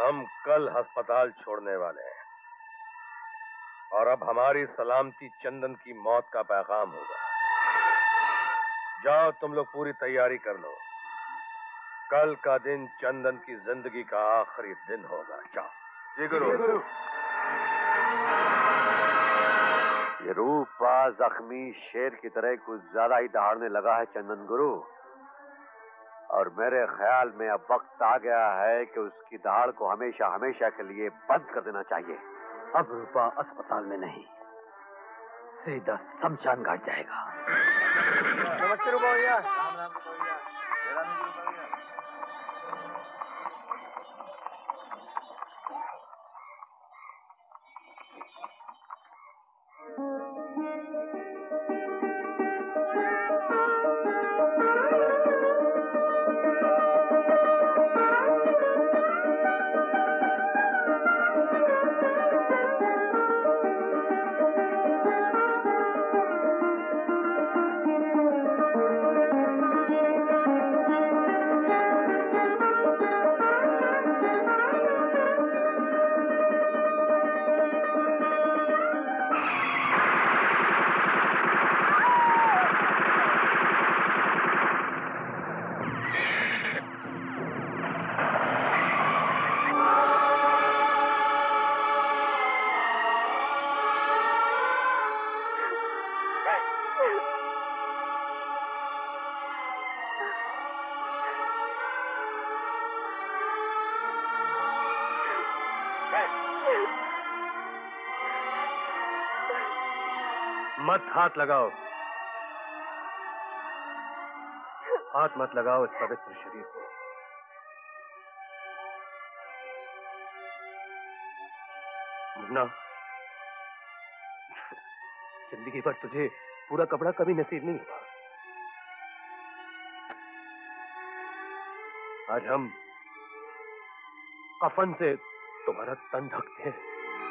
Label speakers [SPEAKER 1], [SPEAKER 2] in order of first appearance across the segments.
[SPEAKER 1] हम कल अस्पताल छोड़ने वाले हैं और अब हमारी सलामती चंदन की मौत का पैगाम होगा। जाओ तुम लोग पूरी तैयारी कर लो। कल का दिन चंदन की जिंदगी का आखिरी दिन होगा। जाओ।
[SPEAKER 2] जी गुरु। ये रूपा जख्मी शेर की तरह कुछ ज्यादा ही दहाड़ने लगा है चंदन गुरु, और मेरे ख्याल में अब वक्त आ गया है कि उसकी दहाड़ को हमेशा हमेशा के लिए बंद कर देना चाहिए।
[SPEAKER 3] अब रूपा अस्पताल में नहीं, सीधा शमशान घाट जाएगा।
[SPEAKER 4] नमस्ते रूपा भैया।
[SPEAKER 5] राम राम रूपा भैया। रूपा भैया।
[SPEAKER 1] मत हाथ लगाओ, हाथ मत लगाओ इस पवित्र शरीर को। मुन्ना, जिंदगी भर तुझे पूरा कपड़ा कभी नसीब नहीं हुआ। आज हम कफन से तुम्हारा तन ढकते हैं।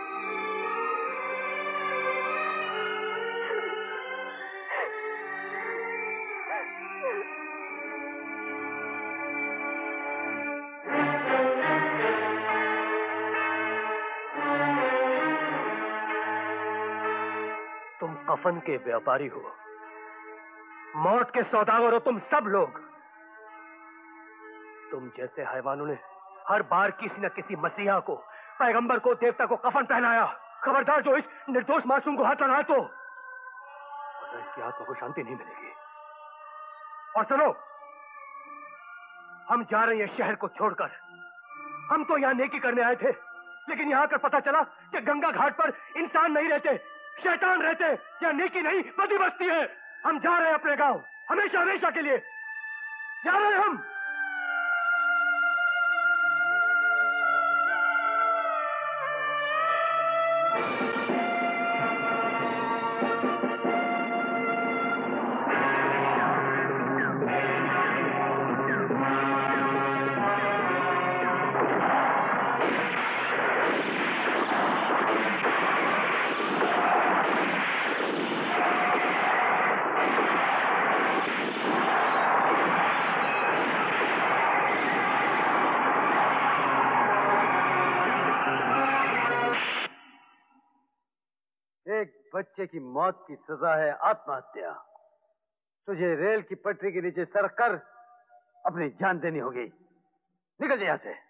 [SPEAKER 1] कफन के व्यापारी हो, मौत के सौदागर हो तुम सब लोग। तुम जैसे हैवानों ने हर बार किसी न किसी मसीहा को, पैगंबर को, देवता को कफन पहनाया। खबरदार जो इस निर्दोष मासूम को हाथ लगाए तो वरना इसकी आत्मा को शांति नहीं मिलेगी। और सुनो, हम जा रहे हैं शहर को छोड़कर। हम तो यहाँ नेकी करने आए थे, लेकिन यहाँ आकर पता चला कि गंगा घाट पर इंसान नहीं रहते, शैतान रहते। या नेकी नहीं बदी बस्ती है। हम जा रहे हैं अपने गांव, हमेशा हमेशा के लिए जा रहे हैं हम।
[SPEAKER 3] बच्चे की मौत की सजा है आत्महत्या। तुझे रेल की पटरी के नीचे सरक कर अपनी जान देनी होगी। निकल यहां से।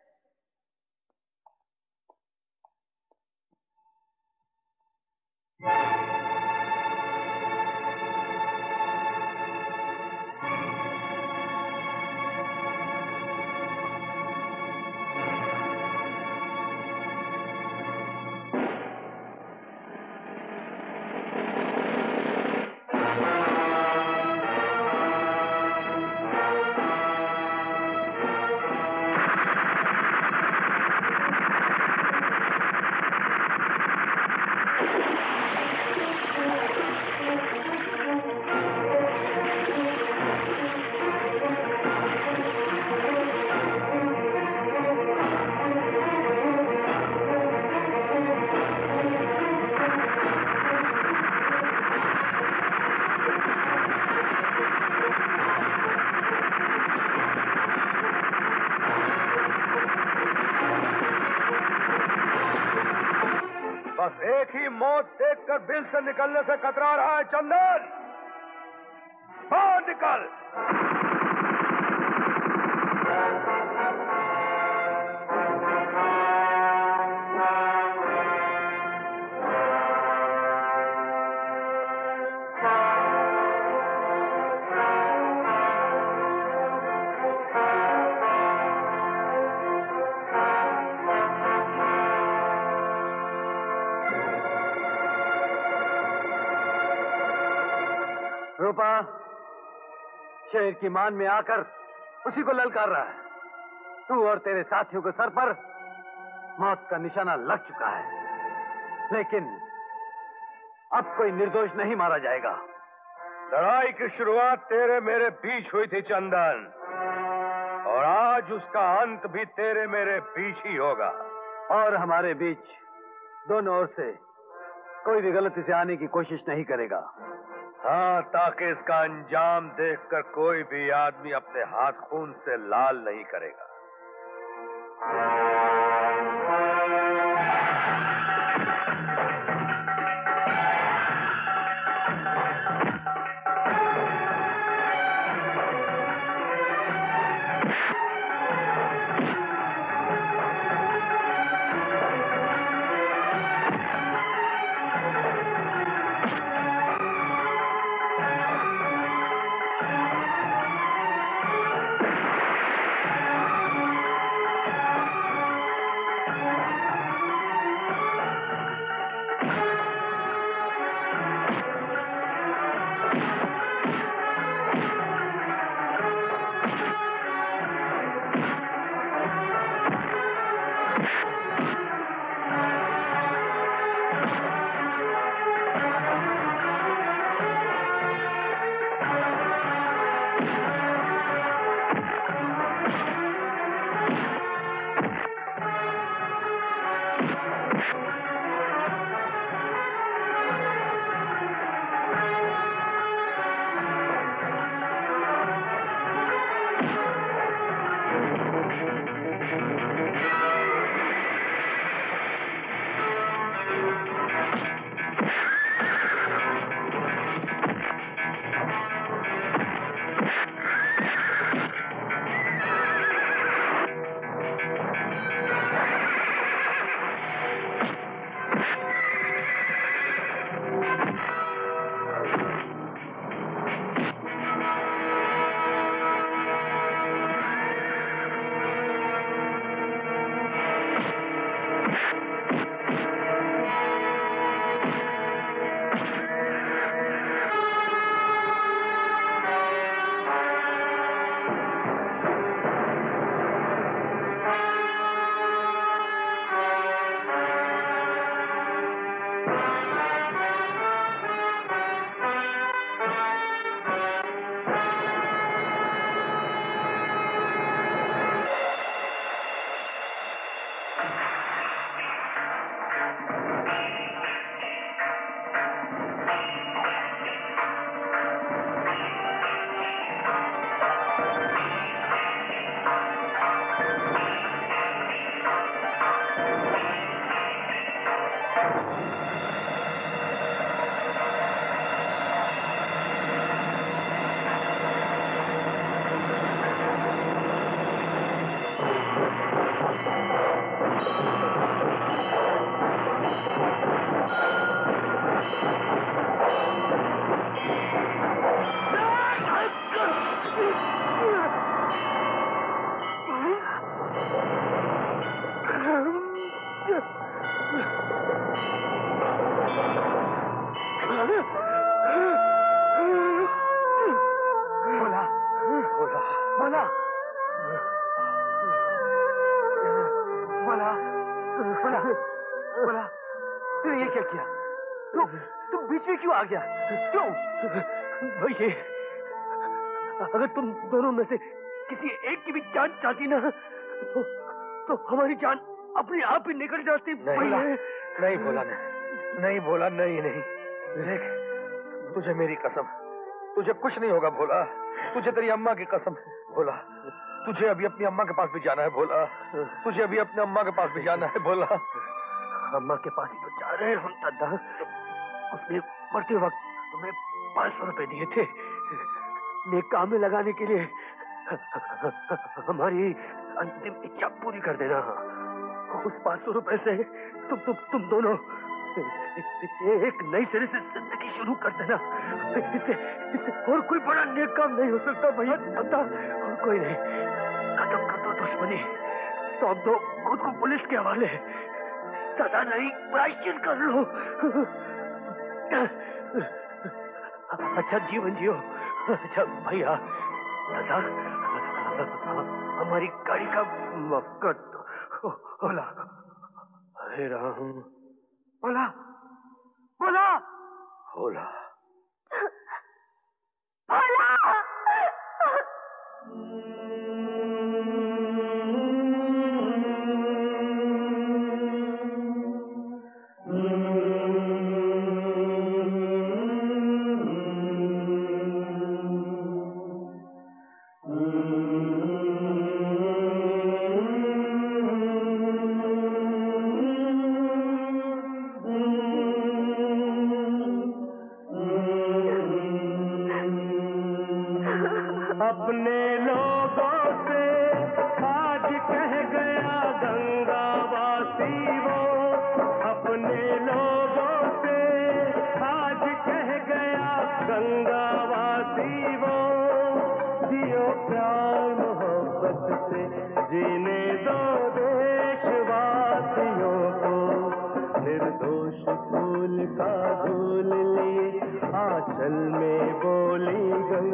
[SPEAKER 1] बस एक ही मौत देखकर बिल से निकलने से कतरा रहा है चंदन। बाहर निकल।
[SPEAKER 3] रूपा शेर की मान में आकर उसी को ललकार रहा है। तू और तेरे साथियों के सर पर मौत का निशाना लग चुका है, लेकिन अब कोई निर्दोष नहीं मारा जाएगा।
[SPEAKER 1] लड़ाई की शुरुआत तेरे मेरे बीच हुई थी चंदन, और आज उसका अंत भी तेरे मेरे बीच ही होगा।
[SPEAKER 3] और हमारे बीच दोनों ओर से कोई भी गलती से आने की कोशिश नहीं करेगा।
[SPEAKER 1] हाँ, ताकि इसका अंजाम देखकर कोई भी आदमी अपने हाथ खून से लाल नहीं करेगा।
[SPEAKER 3] बोला तूने ये क्या किया? तू बीच में क्यों आ गया? क्यों?
[SPEAKER 1] भैया, अगर तुम दोनों में से किसी एक की भी जान चाहती ना तो हमारी जान अपने आप ही निकल जाती।
[SPEAKER 5] नहीं बोला, नहीं बोला, नहीं देख, तुझे मेरी कसम, तुझे कुछ नहीं होगा भोला। तुझे तेरी अम्मा की कसम भोला, तुझे अभी अपनी अम्मा के पास भी जाना है भोला, तुझे अभी अपनी अम्मा के पास भी जाना है भोला।
[SPEAKER 1] अम्मा के पास ही तो जा रहे हम दादा। उसने मरते वक्त हमें 500 रुपए दिए थे नेक काम में लगाने के लिए। हमारी अंतिम इच्छा पूरी कर देना। उस 500 रुपए से तुम दोनों एक नई सिरे से जिंदगी शुरू कर देना। इससे और कोई बड़ा नेक काम नहीं हो सकता भैया दादा, और कोई नहीं। खत्म कर दो दुश्मनी, सौंप दो खुद को पुलिस के हवाले, सदा नहीं प्रायश्चित कर लो। अच्छा जीवन जियो। अच्छा भैया दादा, हमारी गाड़ी का माफ कर दो। बोला हे राम, बोला बोला बोला
[SPEAKER 6] बोला।
[SPEAKER 1] अपने लोगों से आज कह गया गंगावासी वो, अपने लोगों से आज कह गया गंगावासी वो। जियो प्यार मोहब्बत से जीने दो देशवासियों को, निर्दोष फूल का धूल लिए आंचल में बोली गंगा